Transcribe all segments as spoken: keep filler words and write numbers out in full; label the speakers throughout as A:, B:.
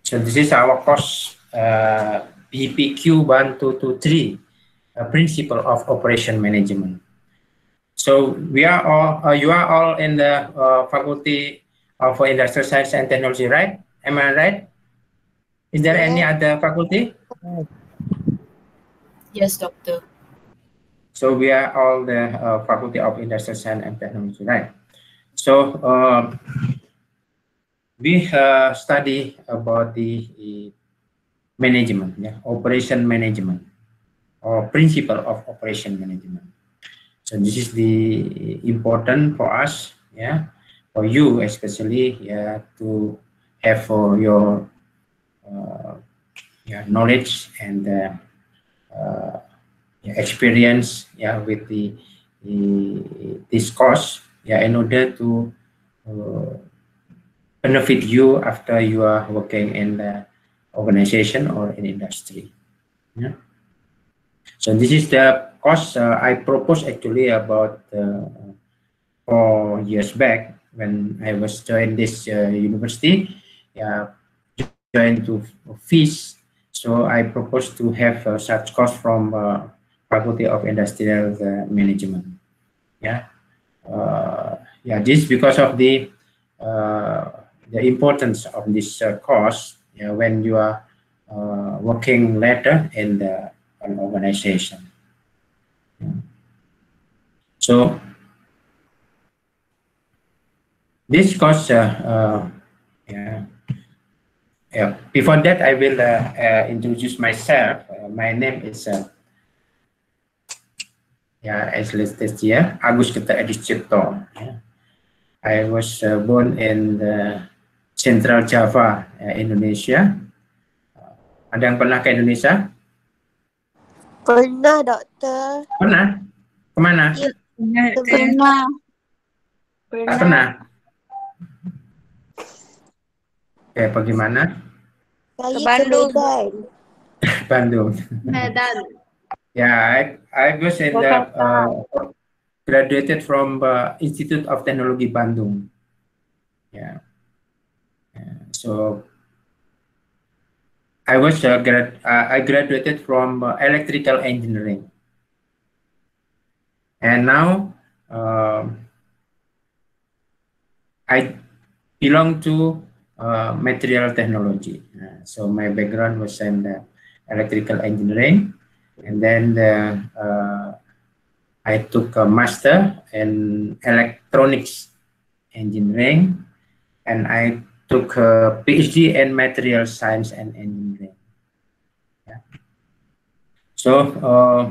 A: So this is our course, uh, B P Q one two two three, uh, Principle of Operation Management. So we are all, uh, you are all in the uh, Faculty of Industrial Science and Technology, right? Am I right? Is there
B: Yeah.
A: any other faculty?
C: Yes, doctor.
A: So we are all the uh, Faculty of Industrial Science and Technology, right? So um, we uh, study about the uh, management, yeah, operation management, or principle of operation management. So this is the important for us, yeah, for you especially, yeah, to have for your uh, yeah, knowledge and uh, uh, yeah, experience, yeah, with the, the this course, yeah, in order to uh, benefit you after you are working in the organization or in industry. Yeah. So this is the course uh, I proposed actually about uh, four years back when I was joined this uh, university. Yeah, joined to fees. So I proposed to have uh, such course from uh, Faculty of Industrial uh, Management. Yeah, uh, yeah. This because of the uh, the importance of this uh, course. Yeah, when you are uh, working later in the an organization. Yeah. So this course, uh, uh, yeah, yeah. Before that, I will uh, uh, introduce myself. Uh, my name is, uh, yeah, as listed here, Agus Geta Edi Cipto. Yeah. I was uh, born in the Central Java, uh, Indonesia. Uh, ada yang pernah ke Indonesia?
B: Pernah, dokter.
A: Pernah? Kemana?
B: Ya,
C: Pernah.
B: pernah.
A: Tak pernah. Oke, bagaimana?
B: Saya
C: Ke Bandung.
B: ke Medan.
A: Bandung.
C: Medan.
A: Yeah, I, I was in the uh, graduated from uh, Institute of Technology Bandung. Yeah. Yeah. So I was uh, grad uh, I graduated from uh, electrical engineering, and now uh, I belong to uh, material technology. Uh, so my background was in the electrical engineering, and then the, uh, I took a master in electronics engineering, and I took a PhD in material science and engineering. Yeah. So uh,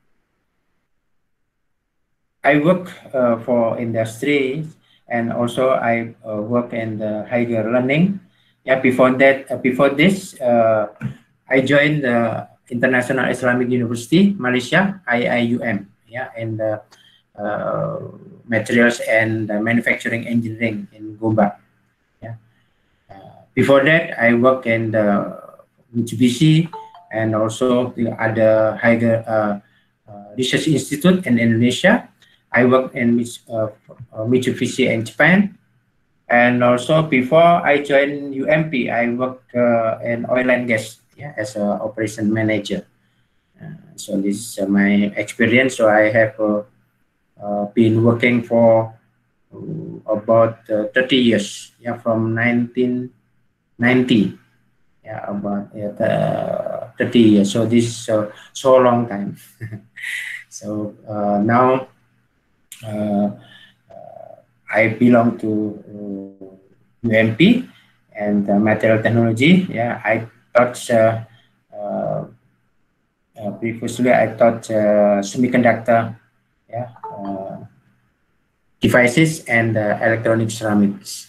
A: I work uh, for industry, and also I uh, work in the higher learning. Yeah, before that, uh, before this, uh, I joined the International Islamic University, Malaysia, I I U M. Yeah, in the uh, materials and uh, manufacturing engineering in Goba. Yeah. Uh, before that, I work in the Mitsubishi and also the other higher uh, uh, research institute in Indonesia. I work in uh, Mitsubishi in Japan, and also before I joined U M P, I work uh, in oil and gas, yeah, as an operation manager. Uh, so this is uh, my experience. So I have uh, uh, been working for uh, about uh, thirty years, yeah, from nineteen ninety, yeah, about uh, thirty years. So this is uh, so long time. So uh, now. Uh, uh, I belong to uh, U M P and uh, material technology. Yeah, I taught uh, uh, uh, previously. I taught uh, semiconductor, yeah, uh, devices and uh, electronic ceramics.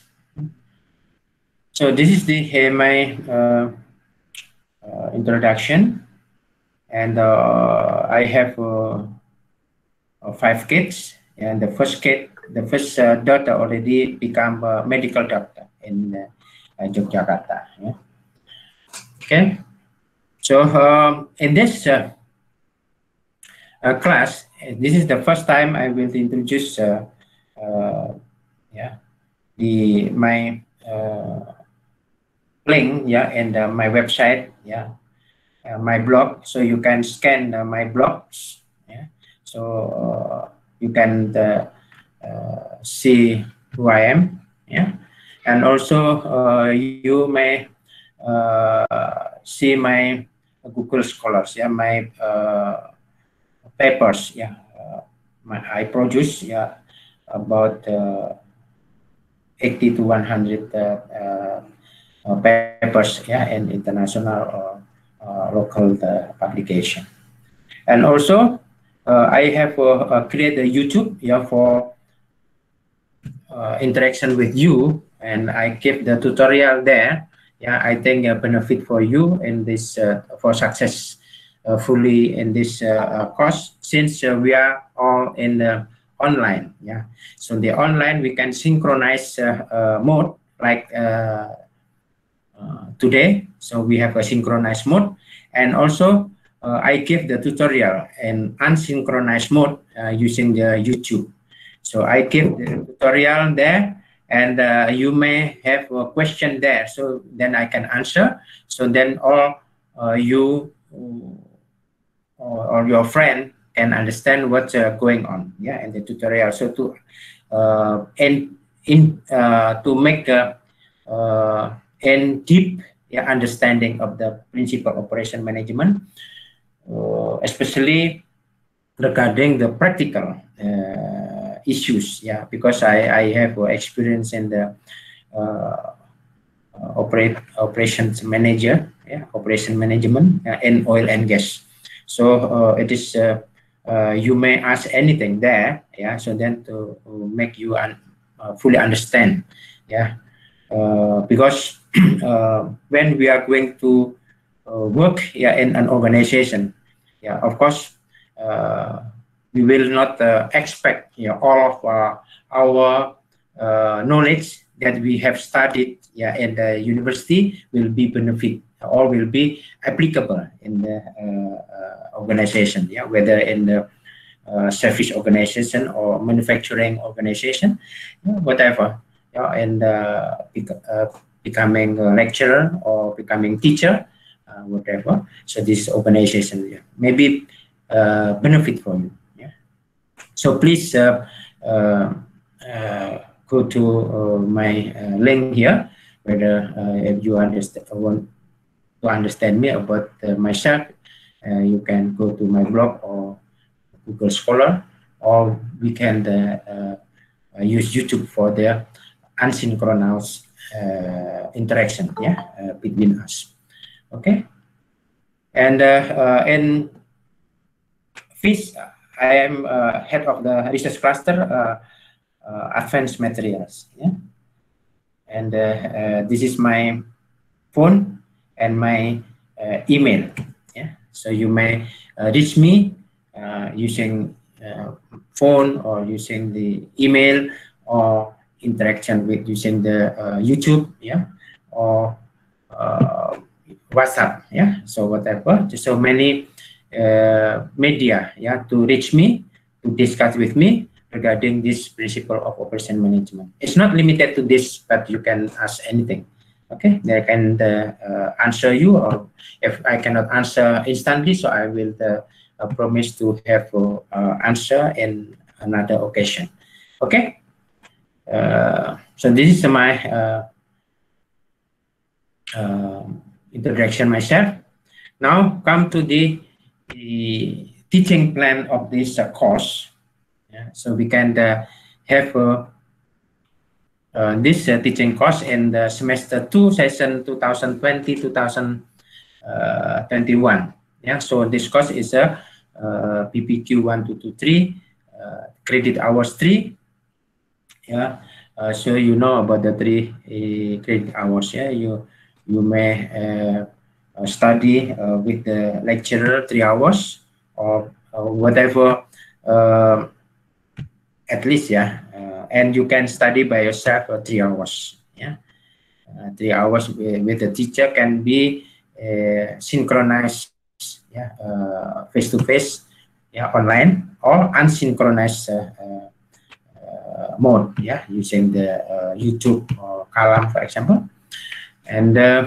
A: So this is the uh, my uh, uh, introduction, and uh, I have uh, uh, five kids. And the first kid, the first uh, daughter already become a medical doctor in uh, uh, Yogyakarta. Yeah. Okay. So um, in this uh, uh, class, this is the first time I will introduce, uh, uh, yeah, the my uh, link, yeah, in the, my website, yeah, uh, my blog, so you can scan uh, my blogs, yeah, so uh, you can uh, uh, see who I am, yeah, and also uh, you may uh, see my Google Scholars, yeah, my uh, papers, yeah, uh, my, I produce, yeah, about uh, eighty to one hundred uh, uh, uh, papers, yeah, in international or uh, local uh, publication. And also, uh, I have uh, uh, created a YouTube, yeah, for uh, interaction with you, and I keep the tutorial there. Yeah, I think a benefit for you in this uh, for success uh, fully in this uh, uh, course, since uh, we are all in the online. Yeah, so the online we can synchronize uh, uh, mode like uh, uh, today. So we have a synchronized mode, and also uh, I give the tutorial in unsynchronized mode uh, using the YouTube. So I give the tutorial there, and uh, you may have a question there. So then I can answer. So then all uh, you or, or your friend can understand what's uh, going on, yeah, in the tutorial. So to uh, and in uh, to make a uh, in deep, yeah, understanding of the principal operation management, uh, especially regarding the practical uh, issues, yeah, because I, I have uh, experience in the uh, operate operations manager, yeah, operation management uh, in oil and gas. So uh, it is uh, uh, you may ask anything there, yeah, so then to, to make you un, uh, fully understand, yeah, uh, because uh, when we are going to uh, work, yeah, in an organization, yeah, of course uh, we will not uh, expect, yeah, all of uh, our uh, knowledge that we have studied, yeah, in the university will be benefit or will be applicable in the uh, uh, organization, yeah, whether in the uh, service organization or manufacturing organization, you know, whatever, yeah, and uh, uh, becoming a lecturer or becoming teacher, uh, whatever. So this organization, yeah, maybe uh, benefit for you. Yeah. So please uh, uh, uh, go to uh, my uh, link here, whether uh, if you understand want to understand me about uh, myself, uh, you can go to my blog or Google Scholar, or we can uh, uh, use YouTube for the unsynchronous uh, interaction, yeah, uh, between us. Okay, and uh, uh, in FISH, I am uh, head of the research cluster, uh, uh, advanced materials, yeah, and uh, uh, this is my phone and my uh, email, yeah, so you may uh, reach me uh, using uh, phone or using the email or interaction with using the uh, YouTube, yeah, or uh, WhatsApp, yeah, so whatever, so many uh, media, yeah, to reach me, to discuss with me regarding this principle of operation management. It's not limited to this, but you can ask anything. Okay, I can uh, uh, answer you, or if I cannot answer instantly, so I will uh, uh, promise to have uh, answer in another occasion. Okay, uh, so this is my uh, uh, introduction myself. Now come to the, the teaching plan of this uh, course. Yeah, so we can uh, have uh, uh, this uh, teaching course in the semester two session two thousand twenty to two thousand twenty-one. Yeah, so this course is a uh, P P Q one two two three, uh, credit hours three. Yeah, uh, so you know about the three uh, credit hours. Yeah, you you may uh, uh, study uh, with the lecturer three hours or uh, whatever. Uh, at least, yeah, uh, and you can study by yourself for three hours. Yeah, uh, three hours with, with the teacher can be uh, synchronized, yeah, uh, face to face, yeah, online, or unsynchronized uh, uh, uh, mode, yeah, using the uh, YouTube or Kalam, for example. And uh,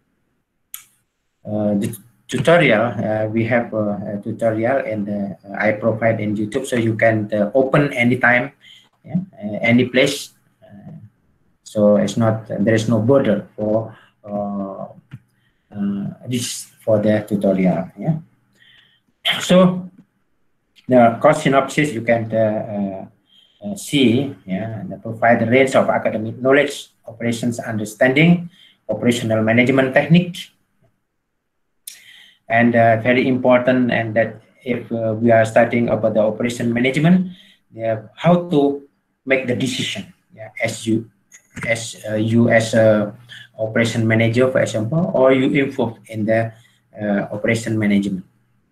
A: uh, the tutorial, uh, we have a, a tutorial and uh, I provide in YouTube, so you can uh, open anytime, yeah, uh, any place. Uh, so it's not, there is no border for uh, uh, this for the tutorial. Yeah. So the course synopsis you can uh, uh, see, yeah, and provide the range of academic knowledge, operations understanding, operational management technique, and uh, very important. And that if uh, we are studying about the operation management, yeah, how to make the decision, yeah, as you as uh, you as a operation manager, for example, or you involved in the uh, operation management.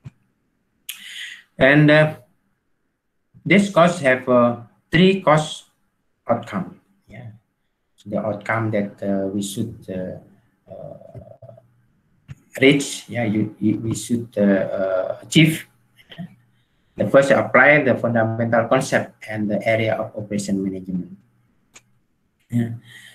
A: And uh, this course have uh, three course outcome. Yeah, so the outcome that uh, we should uh, uh, reach. Yeah, you, you we should uh, uh, achieve. The first, apply the fundamental concept and the area of operation management. Yeah.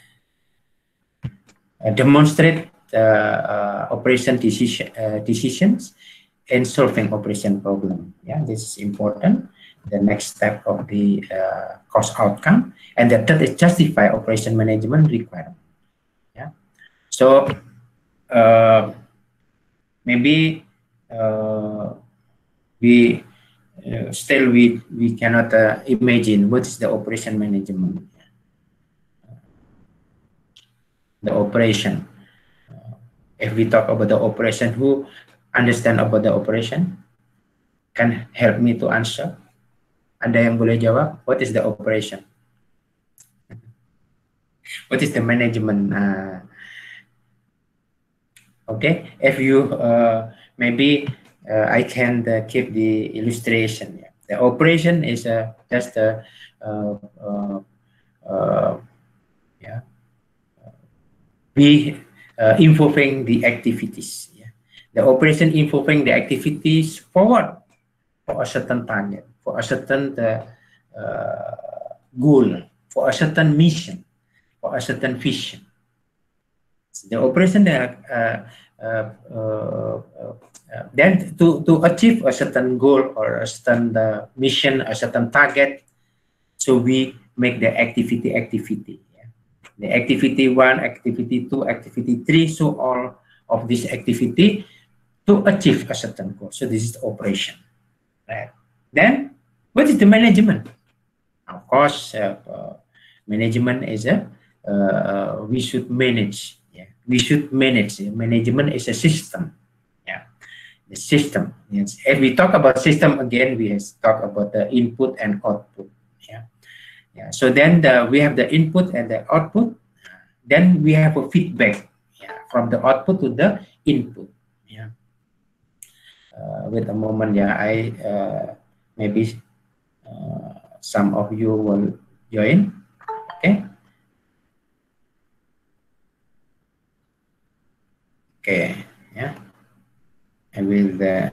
A: Uh, demonstrate uh, uh, operation decision uh, decisions in solving operation problem. Yeah, this is important. The next step of the uh, course outcome, and the third is justify operation management requirement. Yeah, so uh, maybe uh, we uh, still we we cannot uh, imagine what is the operation management. The operation. Uh, if we talk about the operation, who understand about the operation can help me to answer. Ada yang boleh jawab? What is the operation? What is the management? Uh, okay, if you uh, maybe uh, I can uh, keep the illustration. Yeah. The operation is uh, just a uh, uh, uh, yeah, we uh, involving the activities. Yeah. The operation involving the activities forward for a certain target, for a certain uh, uh, goal, for a certain mission, for a certain vision. The operation that uh, uh, uh, uh, then to, to achieve a certain goal or a certain uh, mission, a certain target, so we make the activity activity. Yeah. The activity one, activity two, activity three, so all of this activity to achieve a certain goal. So this is the operation. Right. Then, what is the management? Of course, uh, uh, management is a uh, uh, we should manage. Yeah, we should manage. Management is a system. Yeah, the system. Yes. If we talk about system again, we have talk about the input and output. Yeah, yeah. So then the, we have the input and the output. Then we have a feedback. Yeah, from the output to the input. Yeah. Uh, wait a moment, yeah, I uh, maybe uh, some of you will join. Okay. Okay, yeah. I will. Uh,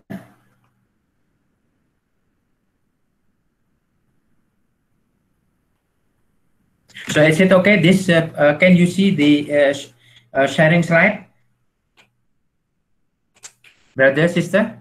A: so is it okay? This uh, uh, can you see the uh, sh uh, sharing slide, brother, sister?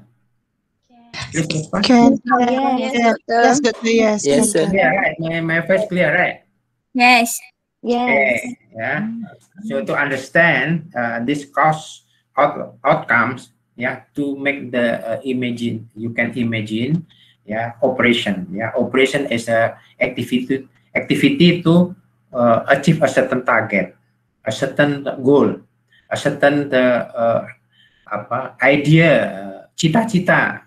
B: Can.
C: Yes,
B: Yes, yes, doctor, yes.
D: Yes, sir.
A: Yeah, right. My, my face clear, right?
C: Yes. Yes.
A: Okay, yeah. So to understand uh, this cost out, outcomes, yeah, to make the uh, imagine, you can imagine, yeah, operation. Yeah, operation is a activity activity to uh, achieve a certain target, a certain goal, a certain uh, uh, apa idea, cita-cita.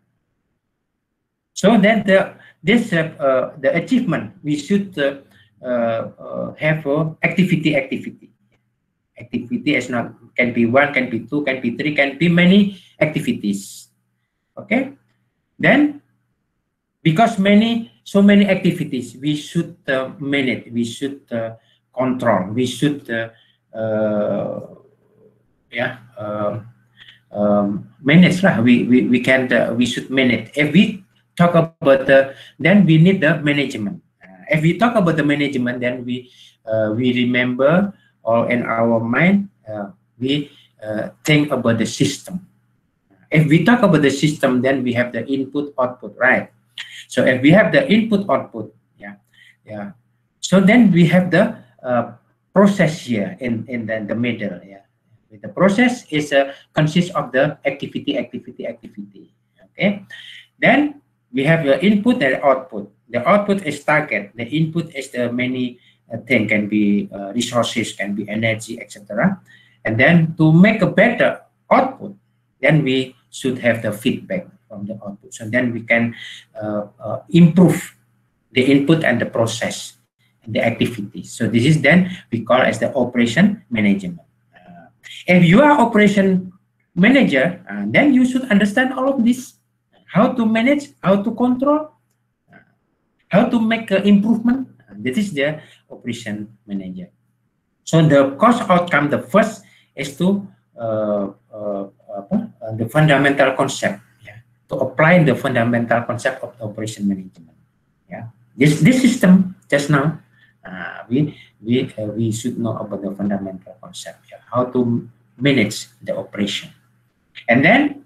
A: So then the this uh, uh, the achievement we should uh, uh, uh, have uh, activity activity activity is not can be one, can be two, can be three, can be many activities. Okay, then because many so many activities we should uh, manage, we should uh, control, we should uh, uh, yeah uh, um, manage lah. We we we can uh, we should manage. If we talk about the, then we need the management. Uh, if we talk about the management, then we uh, we remember or in our mind uh, we uh, think about the system. If we talk about the system, then we have the input output, right? So if we have the input output, yeah, yeah. So then we have the uh, process here in in the, the middle, yeah. The process is uh, consists of the activity, activity, activity. Okay. Then we have the input and output. The output is target. The input is the many uh, thing, can be uh, resources, can be energy, et cetera. And then to make a better output, then we should have the feedback from the output. So then we can uh, uh, improve the input and the process and the activity. So this is then we call as the operation management. Uh, if you are operation manager, uh, then you should understand all of this. How to manage, how to control, uh, how to make uh, improvement. Uh, this is the operation manager. So the cost outcome, the first is to uh, uh, uh, the fundamental concept, yeah, to apply the fundamental concept of the operation management. Yeah, this this system just now, uh, we we uh, we should know about the fundamental concept, yeah, how to manage the operation, and then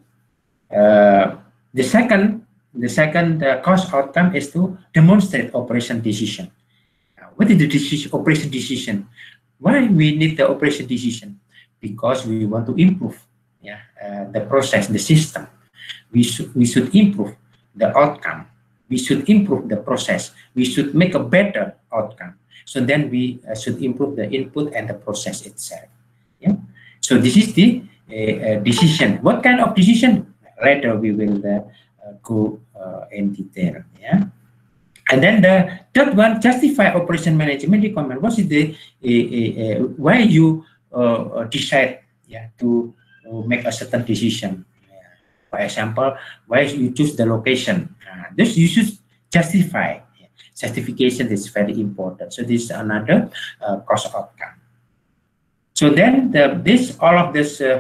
A: uh, the second the second uh, cost outcome is to demonstrate operation decision. Uh, what is the decision, operation decision? Why we need the operation decision? Because we want to improve, yeah, uh, the process, the system. We should we should improve the outcome. We should improve the process. We should make a better outcome. So then we uh, should improve the input and the process itself. Yeah. So this is the uh, uh, decision. What kind of decision? Later we will uh, uh, go uh, in detail. Yeah. And then the third one, justify operation management requirement. What is the uh, uh, why you uh, decide, yeah, to uh, make a certain decision? Yeah. For example, why you choose the location? Uh, this you should justify. Yeah. Justification is very important. So this is another uh, cost outcome. So then the, this all of this uh,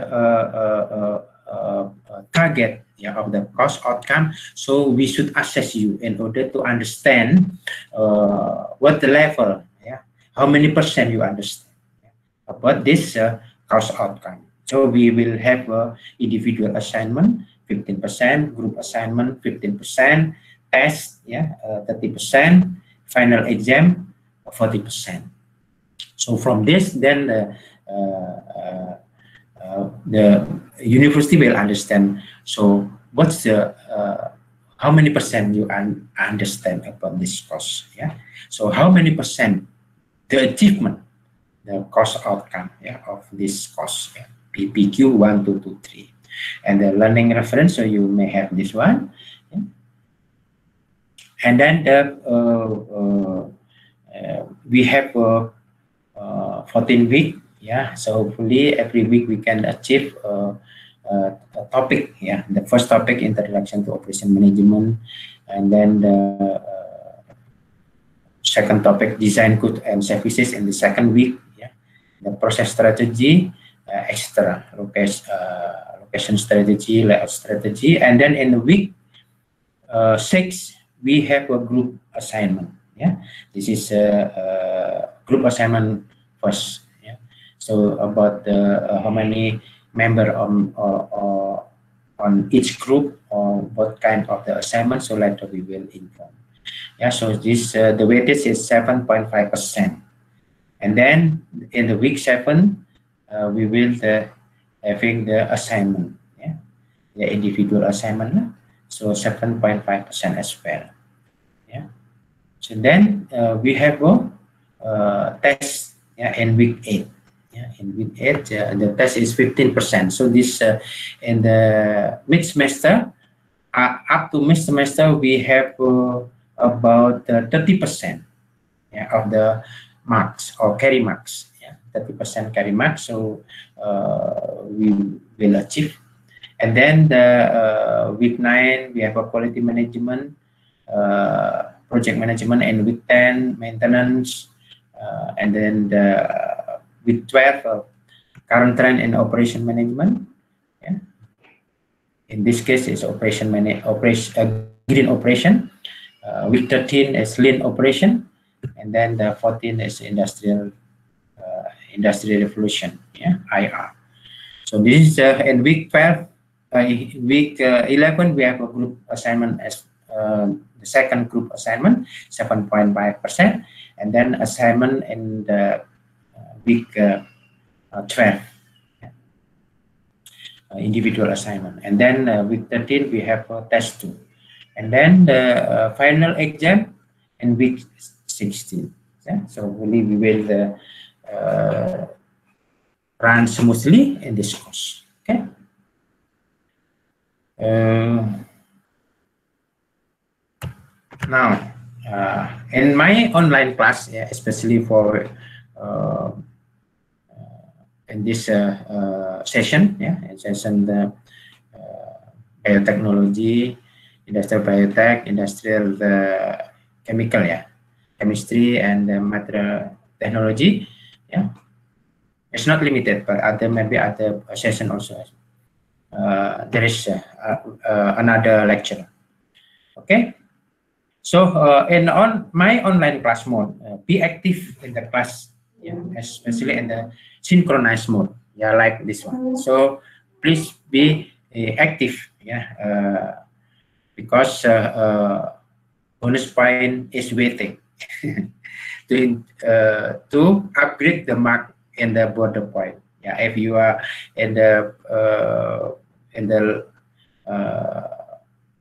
A: uh, uh, uh, target, yeah, of the cost outcome. So we should assess you in order to understand uh, what the level, yeah, how many percent you understand, yeah, about this uh, cost outcome. So we will have uh, individual assignment fifteen percent, group assignment fifteen percent, test, yeah, uh, thirty percent, final exam forty percent. So from this, then uh, uh, uh, uh, the university will understand. So what's the uh, how many percent you un understand about this cost? Yeah. So how many percent the achievement, the cost outcome, yeah, of this cost? Yeah? P P Q one, two, two, three, and the learning reference. So you may have this one, yeah? And then the uh, uh, uh, we have uh, uh, fourteen week. Yeah. So hopefully every week we can achieve Uh, Uh, a topic, yeah. The first topic, introduction to operation management, and then the uh, second topic, design goods and services in the second week, yeah. The process strategy, uh, extra location, uh, location strategy, layout strategy, and then in the week uh, six we have a group assignment, yeah. This is a, a group assignment first, yeah. So about the uh, how many member on or, or on each group, or what kind of the assignment, so later we will inform. Yeah, so this uh, the weightage is seven point five percent, and then in the week seven uh, we will the having the assignment, yeah, the individual assignment, so seven point five percent as well. Yeah, so then uh, we have a uh, test, yeah, in week eight. Yeah, in week eight, uh, the test is fifteen percent. So this uh, in the mid semester, uh, up to mid semester, we have uh, about thirty percent, yeah, of the marks or carry marks. Yeah, thirty percent carry marks. So uh, we will achieve. And then the uh, week nine, we have a quality management, uh, project management, and week ten, maintenance, uh, and then the with twelve, uh, current trend in operation management. Yeah. In this case, it's operation manage operation uh, green operation. Uh, week thirteen is lean operation, and then the fourteen is industrial uh, Industrial Revolution, yeah, I R. So this is uh, in week twelve. Uh, week uh, eleven, we have a group assignment as uh, the second group assignment, seven point five percent, and then assignment in the uh, week uh, uh, twelve, uh, individual assignment, and then uh, week thirteen we have a test two, and then the uh, final exam in week sixteen. Yeah? So really we will uh, uh, run smoothly in this course. Okay. Uh, now, uh, in my online class, yeah, especially for uh, in this uh, uh, session, yeah, session the uh, biotechnology, industrial biotech, industrial uh, chemical, yeah, chemistry and uh, material technology, yeah. It's not limited, but other maybe other session also. Uh, there is uh, uh, another lecture. Okay, so uh, in on my online class mode, uh, be active in the class, yeah, especially in the synchronized mode, yeah, like this one. So please be uh, active, yeah, uh, because uh, uh, bonus point is waiting to uh, to upgrade the mark in the border point. Yeah, if you are in the uh, in the uh,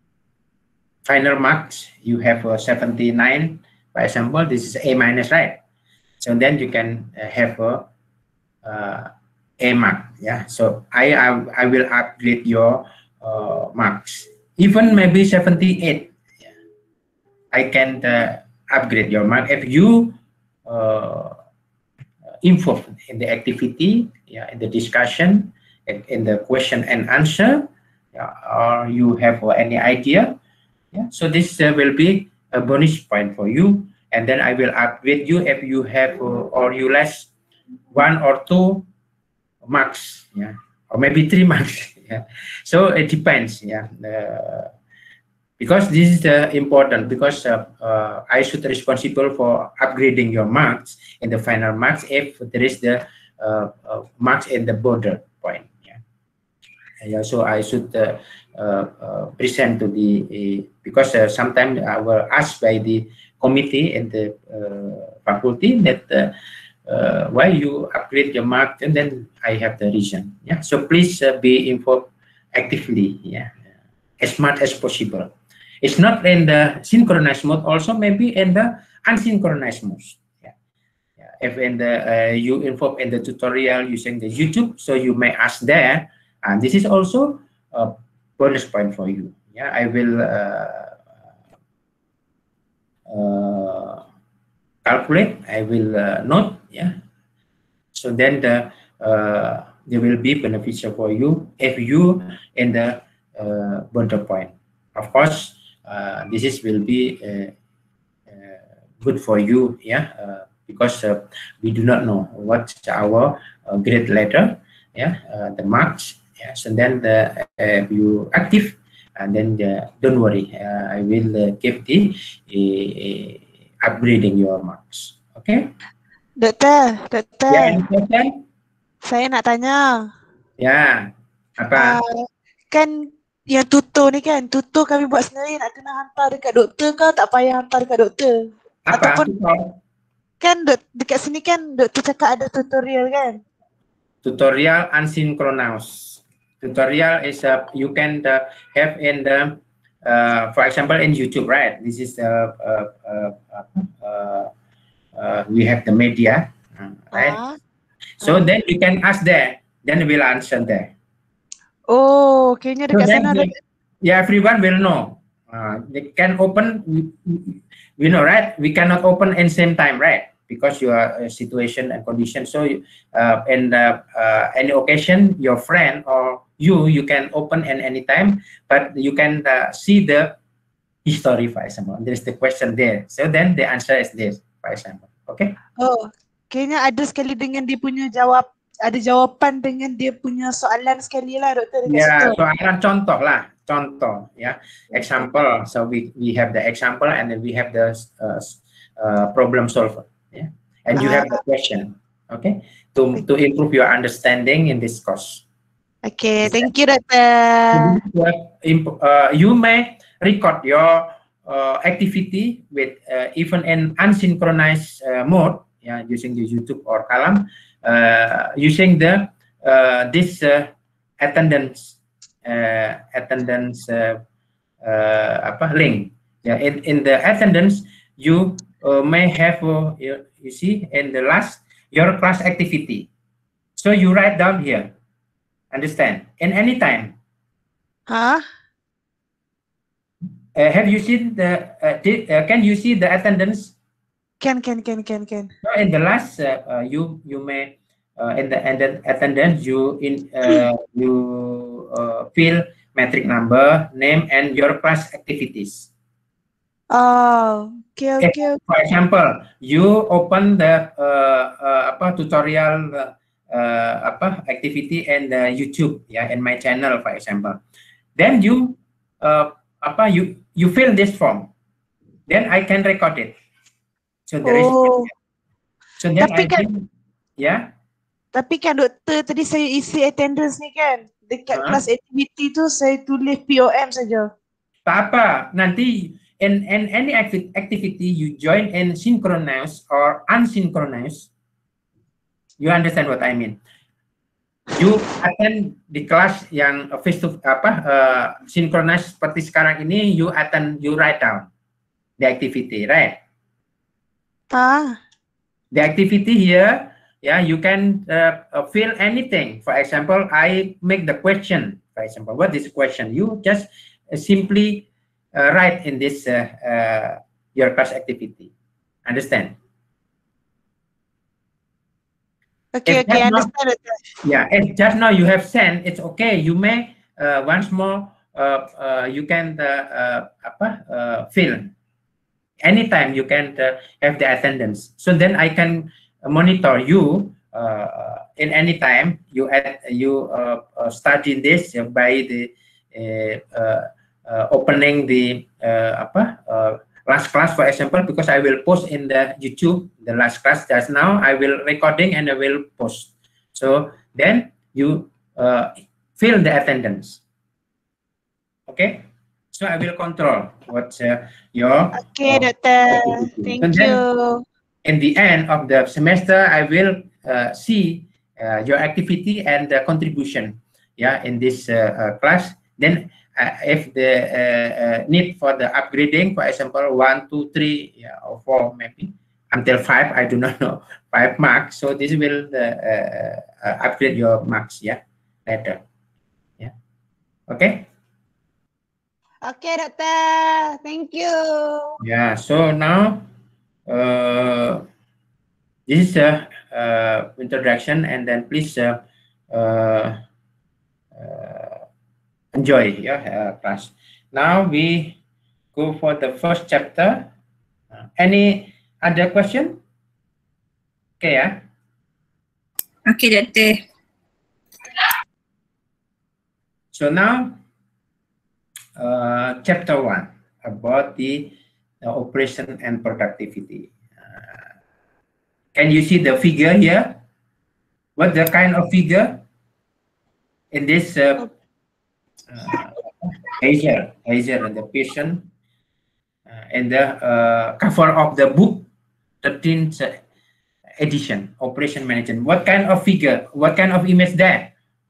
A: final marks, you have a seventy-nine, for example, this is A minus, right? So then you can uh, have a uh, A mark. Yeah, so I, I I will upgrade your uh, marks, even maybe seventy-eight. Yeah. I can uh, upgrade your mark if you uh, involved in the activity, yeah, in the discussion, in, in the question and answer, yeah, or you have uh, any idea, yeah. So this uh, will be a bonus point for you, and then I will upgrade you if you have uh, or you less one or two marks, yeah, or maybe three marks, yeah. So it depends, yeah. Uh, because this is uh, important, because uh, uh, I should responsible for upgrading your marks in the final marks if there is the uh, uh, marks in the border point. Yeah, yeah. So I should uh, uh, uh, present to the uh, because uh, sometimes I will ask by the committee in the uh, faculty that uh, uh, why you upgrade your mark, and then I have the reason. Yeah. So please uh, be involved actively. Yeah, as much as possible. It's not in the synchronized mode, also maybe in the unsynchronized mode. Yeah. Yeah. If in the uh, you involve in the tutorial using the YouTube, so you may ask there, and this is also a bonus point for you. Yeah, I will uh, uh, calculate. I will uh, note. Yeah. So then the uh, they will be beneficial for you if you in the uh, border point. Of course. Uh, this is will be uh, uh, good for you, yeah, uh, because uh, we do not know what's our uh, grade letter, yeah, uh, the marks, yes, and then the uh, you active, and then the, don't worry, uh, I will uh, give the uh, upgrading your marks, okay?
B: Dokter, dokter.
A: Ya, dokter.
B: Saya nak tanya.
A: Ya, apa?
B: Uh, kan yang tutor ni kan, tutor kami buat sendiri, nak kena hantar dekat doktor ke tak payah hantar dekat doktor?
A: Apa?
B: Ataupun kan dok, dekat sini kan doktor cakap ada tutorial kan?
A: Tutorial unsynchronous. Tutorial is a, you can uh, have in the, uh, for example, in YouTube, right? This is the, uh, uh, uh, uh, we have the media, uh, right? Uh, so uh. then you can ask there, then we'll answer there.
B: Oh, kayaknya dekat
A: so
B: sana ada.
A: Yeah, everyone will know. Uh, they can open, we, we know, right? We cannot open in same time, right? Because your uh, situation and condition. So, uh, in the, uh, any occasion, your friend or you, you can open in any time, but you can uh, see the history, for example. There is the question there. So then the answer is this, for example. Okay?
B: Oh, kayaknya ada sekali dengan dia punya jawab. Ada jawapan dengan dia punya soalan sekali lah, doktor.
A: Ya, soalan contoh lah, contoh, ya, example. So we we have the example and then we have the uh, uh, problem solver, yeah, and you uh, have the question, Okay, to to improve your understanding in this course.
B: Okay, thank you, Doctor.
A: Uh, you may record your uh, activity with uh, even in unsynchronized uh, mode, yeah, using the YouTube or Kalam, uh, using the uh, this uh, attendance uh, attendance uh, uh, apa link. Yeah, in in the attendance you uh, may have uh, you, you see in the last your class activity. So you write down here. Understand? In any time.
B: Huh?
A: Uh, have you seen the? Uh, did, uh, can you see the attendance?
B: Can can can can can.
A: So in the last, uh, uh, you you may uh, in the and the attendance you in uh, you uh, fill metric number, name, and your class activities.
B: Oh, okay,
A: If,
B: okay.
A: for example, you open the uh, uh, apa tutorial uh, apa activity in the YouTube, yeah, in my channel, for example. Then you uh, apa you you fill this form, then I can record it. So there
B: Oh.
A: is so then
B: Tapi
A: I
B: kan,
A: can, yeah.
B: Tapi kan doktor tadi saya isi attendance ni kan dekat
A: Huh?
B: kelas activity tu saya tulis P O M saja.
A: Tak apa, nanti in, in any activity you join in synchronous or unsynchronous, you understand what I mean. You attend di kelas yang face to apa uh, synchronous seperti sekarang ini, you attend, you write down the activity, right?
B: Ah.
A: The activity here, yeah, you can uh, fill anything. For example, I make the question. For example, what is the question? You just uh, simply uh, write in this uh, uh, your class activity. Understand?
B: Okay,
A: if
B: okay,
A: now,
B: understand.
A: Yeah, if just now you have sent, it's okay. You may uh, once more uh, uh, you can uh, uh, apa uh, fill. Anytime you can uh, have the attendance. So then I can monitor you uh, in any time you add, you uh, uh, study this uh, by the uh, uh, opening the uh, apa uh, last class, for example, because I will post in the YouTube the last class just now. I will recording and I will post. So then you uh, fill the attendance. Okay. So I will control what's uh, your.
B: Okay,
A: uh,
B: Doctor. Thank
A: and
B: you.
A: In the end of the semester, I will uh, see uh, your activity and the contribution, yeah, in this uh, uh, class. Then, uh, if the uh, uh, need for the upgrading, for example, one, two, three, yeah, or four, maybe until five, I do not know, five marks. So this will uh, uh, uh, upgrade your marks, yeah, later, yeah, okay.
C: Okay, Doctor. Thank you.
A: Yeah. So now, uh, this is a uh, introduction, and then please uh, uh, uh, enjoy your uh, class. Now we go for the first chapter. Uh, any other question? Okay, yeah.
C: Okay, Doctor.
A: So now, uh, chapter one about the uh, operation and productivity. Uh, can you see the figure here? What the kind of figure in this uh, uh, Asia, Asia and the patient uh, and the uh, cover of the book, thirteenth edition, operation management. What kind of figure? What kind of image there?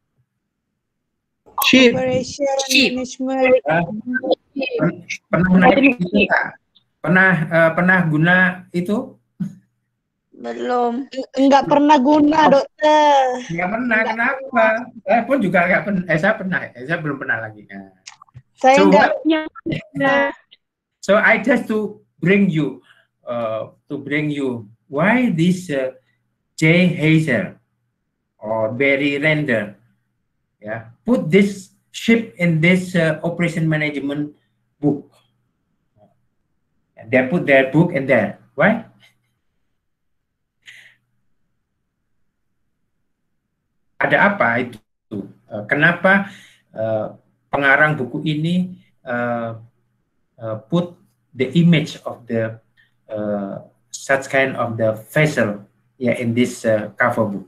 B: Sheep. Operation
C: Sheep.
B: management.
A: Uh, pernah naik itu tak? Pernah uh, pernah guna itu?
C: Belum.
B: Enggak pernah guna, Dokter.
A: Enggak pernah. Enggak. Kenapa? Saya pun juga enggak pernah. Eh, saya pernah. Eh, saya belum pernah lagi. Nah.
B: Saya
A: so,
B: enggak
A: punya. So I just to bring you, uh, to bring you why this uh, J. Hazel or Barry Render, yeah, put this ship in this uh, operation management book. And they put their book in there. Why? Ada apa itu? Uh, kenapa uh, pengarang buku ini uh, uh, put the image of the uh, such kind of the vessel yeah, in this uh, cover book.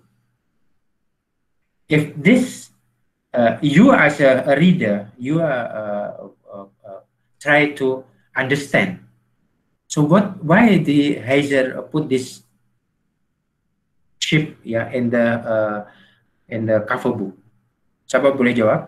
A: If this, uh, you as a, a reader, you are uh, uh, uh, try to understand. So what? Why the Heiser put this ship, yeah, in the uh, in the cover book? Siapa boleh jawab?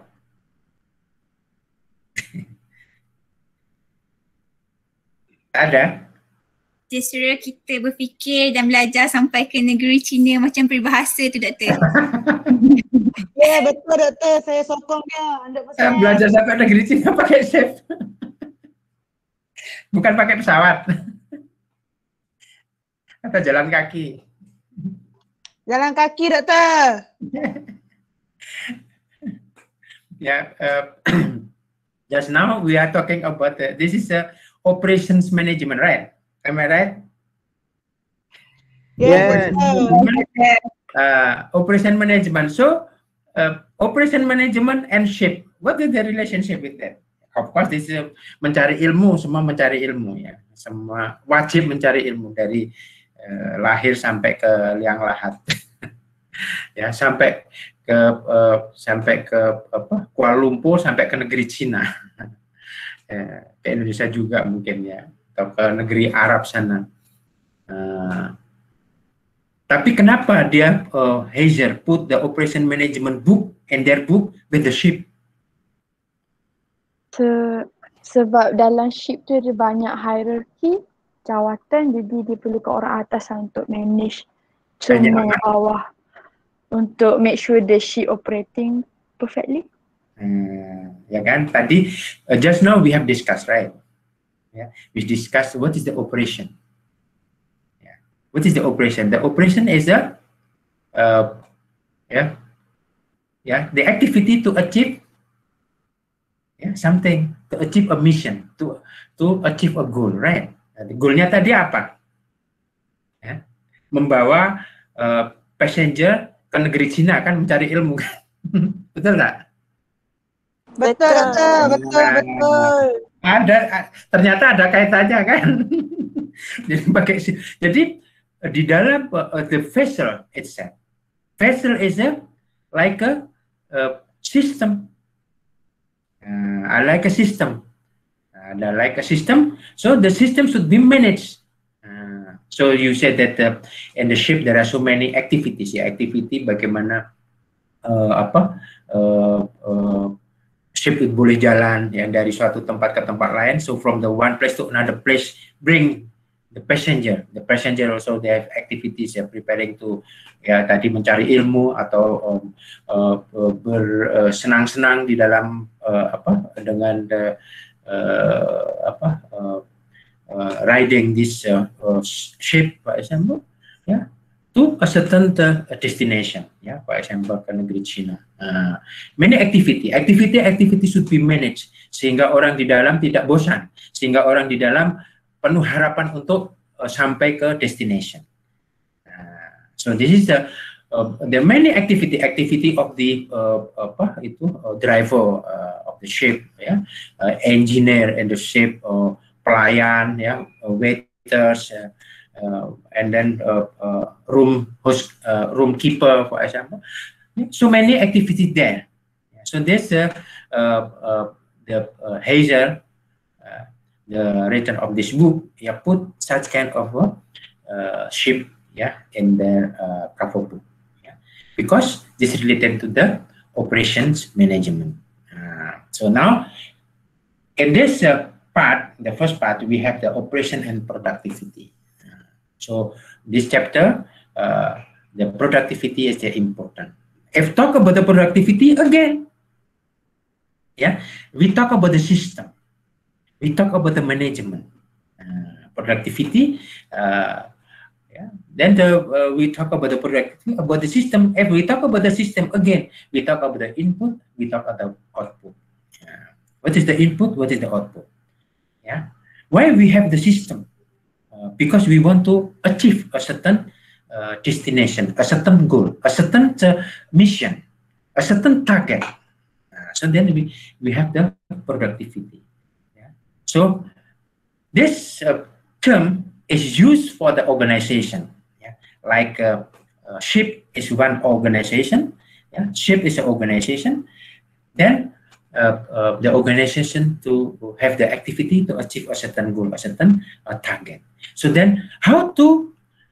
A: Ada?
C: Justru kita berfikir dan belajar sampai ke negeri Cina macam peribahasa tu, Doktor.
B: Ya, betul Doktor. Saya sokong dia. one hundred percent.
A: Belajar sampai negeri Cina pakai ship. Bukan pakai pesawat. Atau jalan kaki.
B: Jalan kaki, Doktor.
A: Yeah, uh, just now we are talking about uh, this is a operations management, right? Am I right?
B: Yes.
A: Uh, operation management. So, uh, operation management and ship. What is the relationship with that? Of course, this is uh, mencari ilmu. Semua mencari ilmu ya. Semua wajib mencari ilmu dari uh, lahir sampai ke liang lahat. Ya, sampai ke uh, sampai ke apa? Kuala Lumpur, sampai ke negeri Cina. Ya, ke Indonesia juga mungkin ya. Atau ke negeri Arab sana. Uh, tapi kenapa dia uh, Heiser put the operation management book and their book with the ship?
D: Se sebab dalam ship tu ada banyak hierarchy, jawatan, jadi dia perlukan orang atas untuk manage semua bawah untuk make sure the ship operating perfectly.
A: Hmm, ya kan? Tadi uh, just now we have discussed, right? Yeah, we discussed what is the operation. Yeah, what is the operation? The operation is a, uh, yeah, yeah, the activity to achieve, yeah, something, to achieve a mission, to to achieve a goal, right? Nah, goalnya tadi apa? Ya, membawa uh, passenger ke negeri Cina kan, mencari ilmu kan, betul nggak?
B: Betul, Doktor. Betul, betul.
A: Ada, ternyata ada kaitannya kan. Jadi pakai, jadi di dalam uh, the vessel itself, vessel is a like a uh, system, uh, like a system, uh, like a system. So the system should be managed. Uh, so you said that uh, in the ship there are so many activities. Ya, activity bagaimana uh, apa? Uh, uh, ship itu boleh jalan ya dari suatu tempat ke tempat lain. So from the one place to another place, bring the passenger. The passenger also they have activities ya, preparing to ya tadi mencari ilmu atau um, uh, bersenang-senang uh, di dalam uh, apa dengan the, uh, apa uh, uh, riding this uh, uh, ship, for example, ya, to a certain uh, destination, ya, for example ke negeri Cina. Uh, many activity, activity, activity should be managed sehingga orang di dalam tidak bosan, sehingga orang di dalam penuh harapan untuk uh, sampai ke destination. Uh, so this is the uh, the many activity, activity of the uh, apa itu uh, driver uh, of the ship, ya, uh, engineer in the ship, uh, pelayan, ya, uh, waiters. Uh, Uh, and then uh, uh, room host, uh, room keeper, for example. So many activities there. So this uh, uh, uh, the uh, Heiser, uh, the writer of this book, yeah, put such kind of uh, ship, yeah, in their uh, cover book, yeah, because this is related to the operations management. Uh, so now, in this uh, part, the first part, we have the operation and productivity. So this chapter, uh, the productivity is very important. If talk about the productivity again, yeah, we talk about the system, we talk about the management, uh, productivity. Uh, yeah, then the uh, we talk about the productivity about the system. If we talk about the system again, we talk about the input, we talk about the output. Uh, what is the input? What is the output? Yeah, why we have the system? Uh, because we want to achieve a certain uh, destination, a certain goal, a certain uh, mission, a certain target. Uh, so then we, we have the productivity. Yeah. So this uh, term is used for the organization. Yeah. like uh, uh, SHIP is one organization. Yeah, SHIP is an organization. Then uh, uh, the organization to have the activity to achieve a certain goal, a certain uh, target. So then how to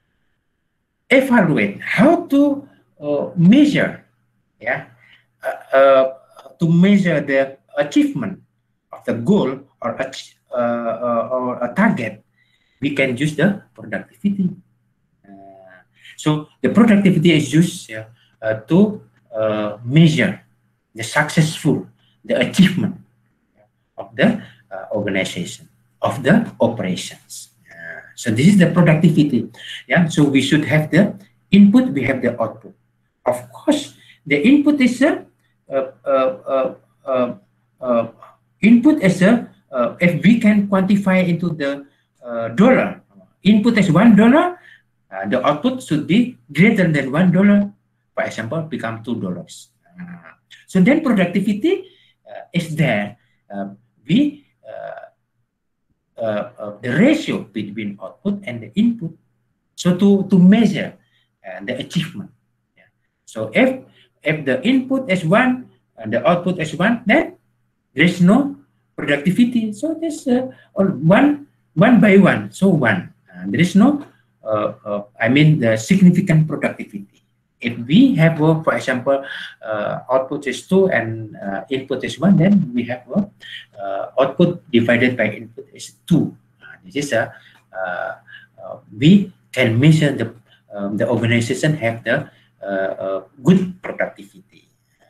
A: evaluate, how to uh, measure, yeah, uh, uh, to measure the achievement of the goal or a, uh, uh, or a target, we can use the productivity. Uh, so the productivity is used uh, uh, to uh, measure the successful, the achievement of the uh, organization, of the operations. Uh, so this is the productivity. Yeah. So we should have the input, we have the output. Of course, the input is a uh, uh, uh, uh, uh, input is a uh, if we can quantify into the uh, dollar, input is one dollar, uh, the output should be greater than one dollar. For example, become two dollars. Uh, so then productivity uh, is there. Uh, we uh, uh, uh, the ratio between output and the input. So to to measure uh, the achievement. Yeah. So if if the input is one and the output is one, then there is no productivity. So this uh, one one by one. So one. Uh, there is no. Uh, uh, I mean the significant productivity. If we have, uh, for example, uh, output is two and uh, input is one, then we have uh, uh, output divided by input is two. Uh, this is a uh, uh, we can measure the um, the organization have the uh, uh, good productivity.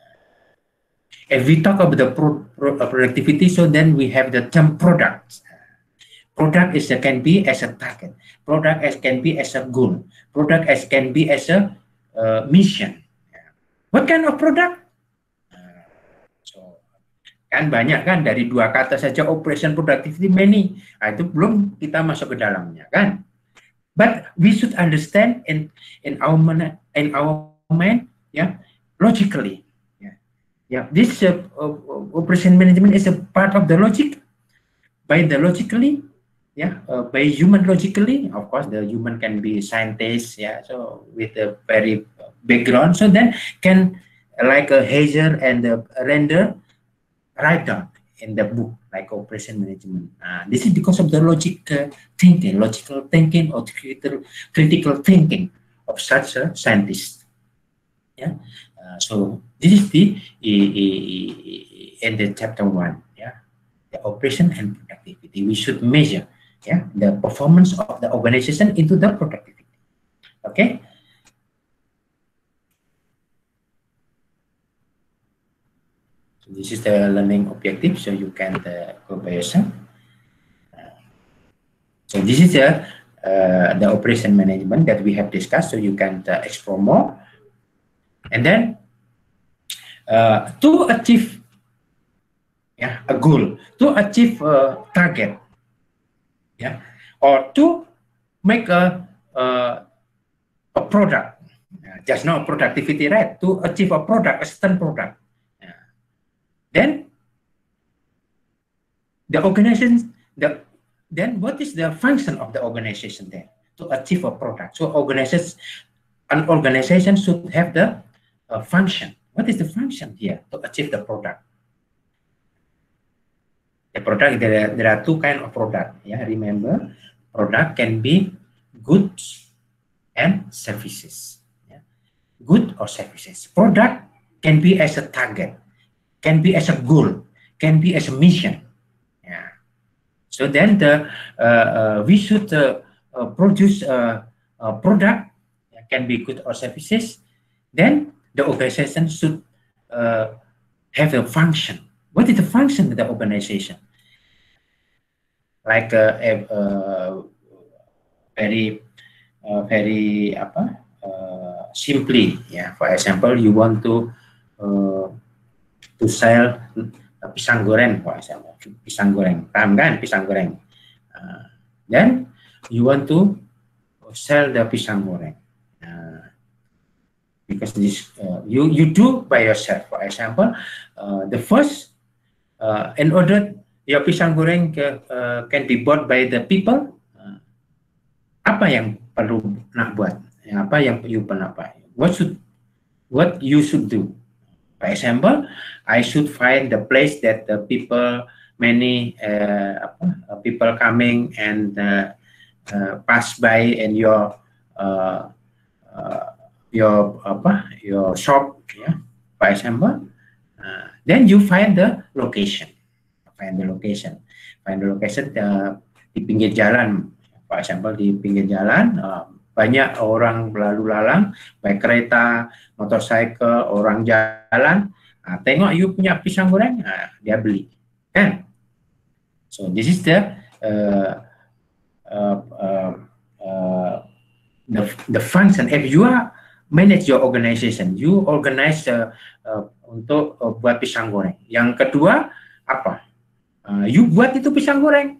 A: If we talk about the pro, pro, uh, productivity, so then we have the term product. Product is uh, can be as a target. Product as can be as a goal. Product as can be as a Uh, mission. What kind of product? Uh, so, kan banyak kan dari dua kata saja operation productivity many. Nah, itu belum kita masuk ke dalamnya kan. But we should understand in in our mind, in our mind, yeah, logically. Yeah, yeah. This uh, uh, operation management is a part of the logic. By the logically. Yeah, uh, by human logically, of course, the human can be scientist. Yeah, so with a very background, so then can like a Hazer and the Render write down in the book like operation management. Uh, this is because of the logic uh, thinking, logical thinking, or critical critical thinking of such a scientist. Yeah, uh, so this is the in the chapter one. Yeah, the operation and productivity. We should measure. Yeah, the performance of the organization into the productivity. Okay. So this is the learning objective. So you can uh, go by yourself. Uh, so this is the uh, the operation management that we have discussed. So you can uh, explore more. And then uh, to achieve yeah a goal, to achieve a target. Yeah, or to make a uh, a product, yeah, just not productivity, right? To achieve a product, a certain product. Yeah. Then the organization, the then what is the function of the organization then to achieve a product? So organizations, an organization should have the uh, function. What is the function here to achieve the product? The product, there are, there are two kind of product. Yeah, remember, product can be goods and services. Yeah. Good or services. Product can be as a target, can be as a goal, can be as a mission. Yeah. So then the uh, uh, we should uh, uh, produce a, a product that can be good or services. Then the organization should uh, have a function. What is the function of the organization? Like a, a, a very, uh, very apa? Uh, simply, yeah. For example, you want to uh, to sell pisang goreng, for example, pisang goreng, paham kan? Pisang goreng. Uh, then you want to sell the pisang goreng. Uh, because this uh, you you do by yourself. For example, uh, the first uh, in order your pisang goreng uh, can be bought by the people. Uh, apa yang perlu nak buat? Ya, apa yang you pernah pakai? What should what you should do? For example, I should find the place that the people many uh, apa, uh, people coming and uh, uh, pass by in your uh, uh, your apa your shop, yeah. For example, uh, then you find the location, find the location, find the location uh, di pinggir jalan. For example, di pinggir jalan uh, banyak orang berlalu lalang, baik kereta, motorcycle, orang jalan. Nah, tengok you punya pisang goreng, nah, dia beli, kan? So this is the uh, uh, uh, uh, the the function. If you are manage your organization, you organize uh, uh, untuk uh, buat pisang goreng. Yang kedua apa? Uh, you buat itu pisang goreng.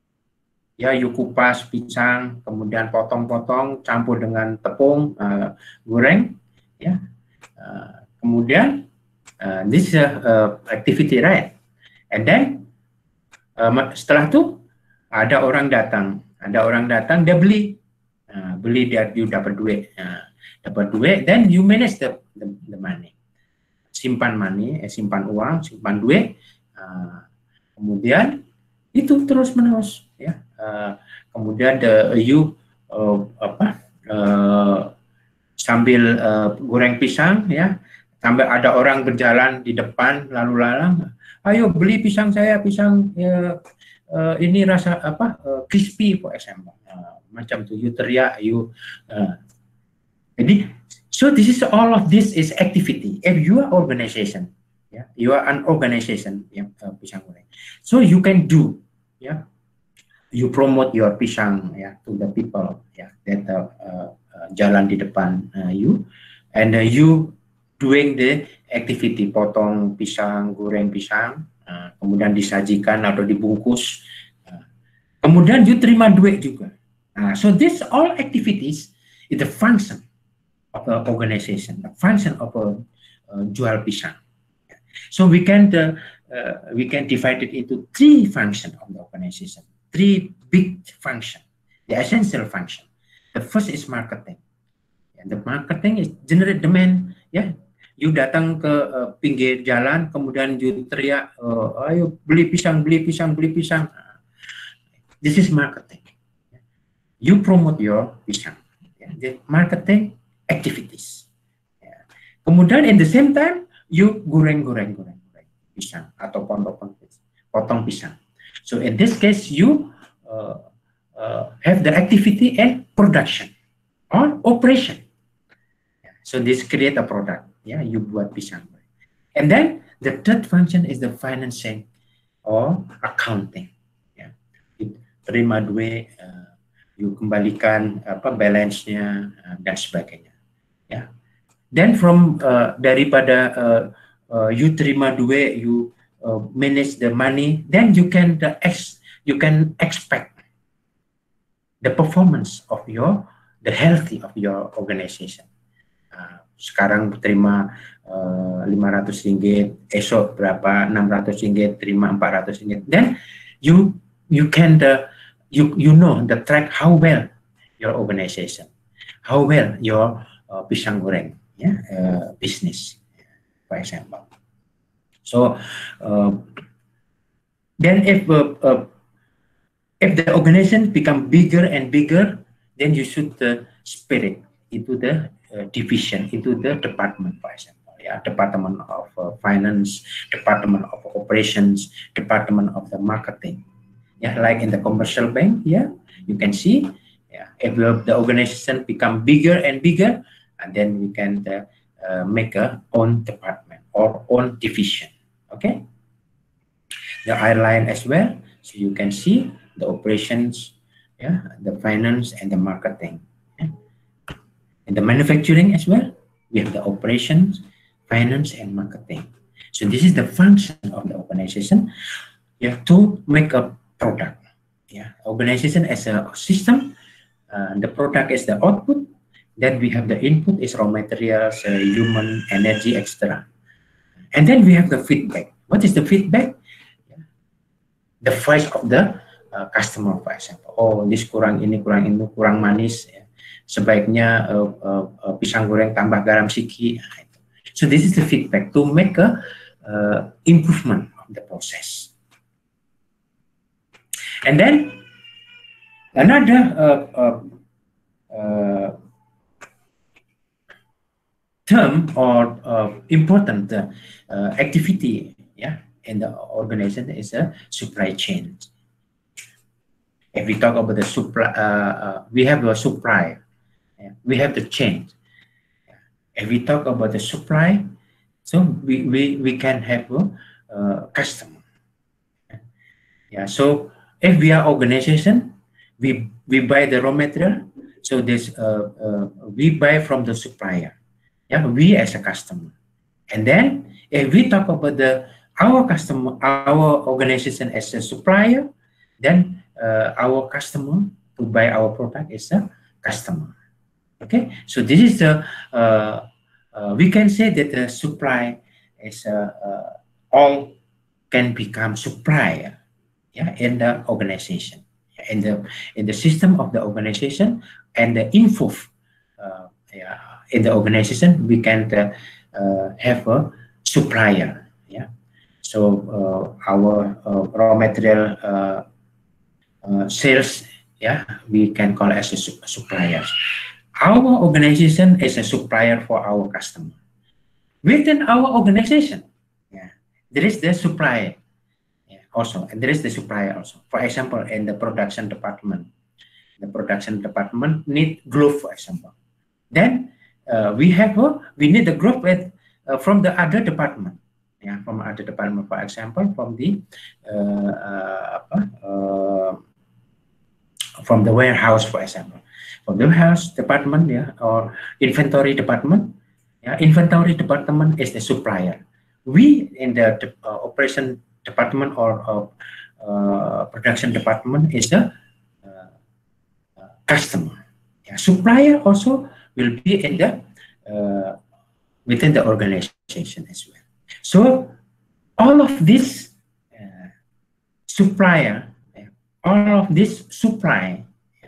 A: Ya, you kupas pisang, kemudian potong-potong, campur dengan tepung, uh, goreng, ya. Uh, kemudian uh, this is a uh, activity, right? And then uh, setelah itu ada orang datang, ada orang datang, dia beli, uh, beli dia, you dapat duit, uh, dapat duit, then you manage the the, the money, simpan money, eh, simpan uang, simpan duit, uh, kemudian itu terus menerus, ya. Uh, kemudian the you uh, apa uh, sambil uh, goreng pisang, ya, sambil ada orang berjalan di depan lalu lalang, ayo beli pisang saya, pisang ya, uh, ini rasa apa uh, crispy, for example, uh, macam tuh you teriak, you uh, jadi so this is all of this is activity. If you are organization, ya, you are an organization, ya, uh, pisang goreng, so you can do, ya. You promote your pisang, ya, to the people, ya, that uh, uh, jalan di depan uh, you, and uh, you doing the activity, potong pisang, goreng pisang, uh, kemudian disajikan atau dibungkus, uh, kemudian you terima duit juga. Uh, so this all activities is the function of the organization, the function of a uh, jual pisang. So we can uh, uh, we can divide it into three functions of the organization. Three big function, the essential function. The first is marketing. And the marketing is generate demand. Ya, you datang ke uh, pinggir jalan, kemudian you teriak, uh, ayo beli pisang, beli pisang, beli pisang. This is marketing. You promote your pisang. Yeah, the marketing activities. Yeah. Kemudian in the same time, you goreng, goreng, goreng, goreng pisang atau potong potong pisang. So in this case, you uh, uh, have the activity and production or operation. So this create a product. Yeah, you buat pisang. And then the third function is the financing or accounting. Yeah, you terima duit, uh, you kembalikan apa balance-nya uh, dan sebagainya. Yeah. Then from uh, daripada uh, uh, you terima duit, you Uh, manage the money, then you can the ex you can expect the performance of your the healthy of your organization. Uh, sekarang terima uh, lima ratus ringgit, esok berapa enam ratus ringgit, terima empat ratus ringgit. Then you you can the you you know the track how well your organization, how well your uh, pisang goreng, yeah, uh, business, for example. So uh, then if uh, uh, if the organization become bigger and bigger, then you should uh, spirit into the uh, division, into the department, for example, yeah, department of uh, finance, department of operations, department of the marketing, yeah, like in the commercial bank, yeah, you can see, yeah, if the organization become bigger and bigger, and then we can uh, uh, make a own department or own division. Okay, the airline as well, so you can see the operations, yeah, the finance and the marketing, yeah. And the manufacturing as well, we have the operations, finance and marketing. So this is the function of the organization, yeah, to make a product, yeah. Organization as a system, uh, the product is the output, then we have the input is raw materials, uh, human energy, et cetera. And then we have the feedback. What is the feedback? Yeah. The voice of the uh, customer, for example. Oh, this kurang ini, kurang ini, kurang manis. Yeah. sebaiknya uh, uh, uh, pisang goreng tambah garam sedikit. So this is the feedback to make a uh, improvement of the process. And then another uh, uh, uh, term or uh, important uh, uh, activity, yeah, in the organization is a supply chain. If we talk about the supply, uh, uh, we have a supply, yeah, we have the chain. If we talk about the supply, so we we, we can have a uh, customer. Yeah, so if we are organization, we we buy the raw material, so this uh, uh, we buy from the supplier. Yeah, we as a customer. And then if we talk about the our customer, our organization as a supplier, then uh, our customer to buy our product is a customer. Okay, so this is the uh, uh, we can say that the supply is uh, uh, all can become supplier, yeah, in the organization, in the in the system of the organization, and the info uh, yeah, in the organization we can uh, uh, have a supplier. Yeah, so uh, our uh, raw material uh, uh, sales, yeah, we can call as a su supplier. Our organization is a supplier for our customer. Within our organization, yeah, there is the supplier, yeah, also, and there is the supplier also. For example, in the production department, the production department need glove, for example. Then uh, we have a, we need the glove with, uh, from the other department, yeah, from other department. For example, from the uh, uh, uh, from the warehouse, for example. From the warehouse department, yeah, or inventory department, yeah, inventory department is the supplier. We in the uh, operation department or uh, uh, production department is the uh, uh, customer. Yeah, supplier also will be in the uh, within the organization as well. So all of this uh, supplier, yeah, all of this supply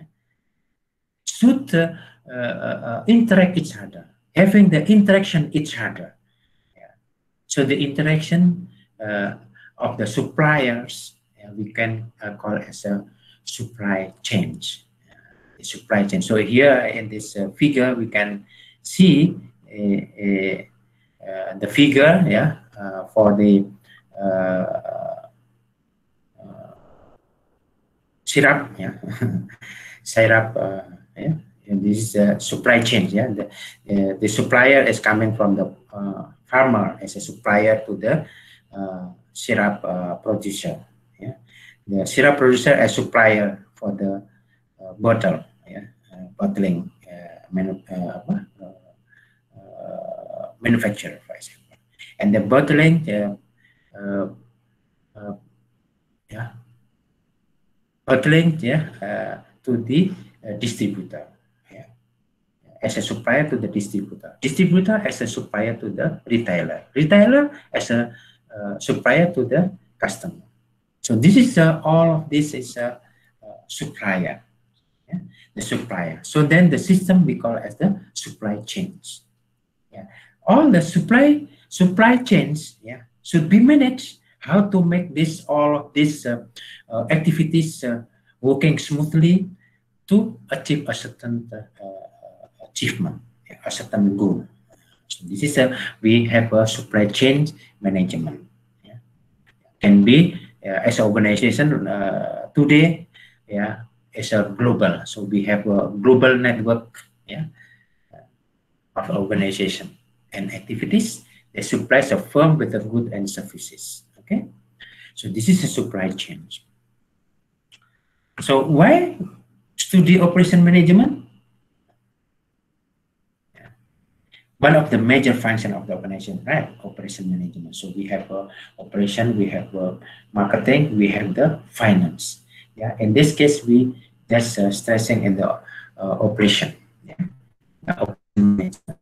A: should uh, uh, uh, interact each other, having the interaction each other. Yeah. So the interaction uh, of the suppliers, yeah, we can uh, call as a supply chain. Uh, the supply chain. So here in this uh, figure, we can see uh, uh, uh, the figure, yeah, uh, for the uh, uh, syrup, yeah, syrup. Uh, Yeah, and this is a supply chain. Yeah, the, uh, the supplier is coming from the uh, farmer as a supplier to the uh, syrup uh, producer. Yeah, the syrup producer as supplier for the uh, bottle. Yeah, uh, bottling uh, manu uh, uh, manufacturer, for example, and the bottling, uh, uh, uh, yeah, bottling, yeah, uh, to the Uh, distributor, yeah, as a supplier to the distributor, distributor as a supplier to the retailer, retailer as a uh, supplier to the customer. So this is uh, all of this is a uh, supplier, yeah? The supplier. So then the system we call as the supply chains. Yeah, all the supply supply chains, yeah, should be managed. How to make this all of these uh, uh, activities uh, working smoothly to achieve a certain uh, achievement, a certain goal. So this is a, we have a supply chain management. Yeah. Can be uh, as an organization uh, today, yeah, as a global. So we have a global network, yeah, of organization and activities that supplies a firm with the goods and services. Okay, so this is a supply chain. So why study operation management? Yeah. One of the major function of the organization, right? Operation management. So we have uh, operation, we have uh, marketing, we have the finance. Yeah. In this case, we just uh, stressing in the uh, operation. Yeah. Operation management.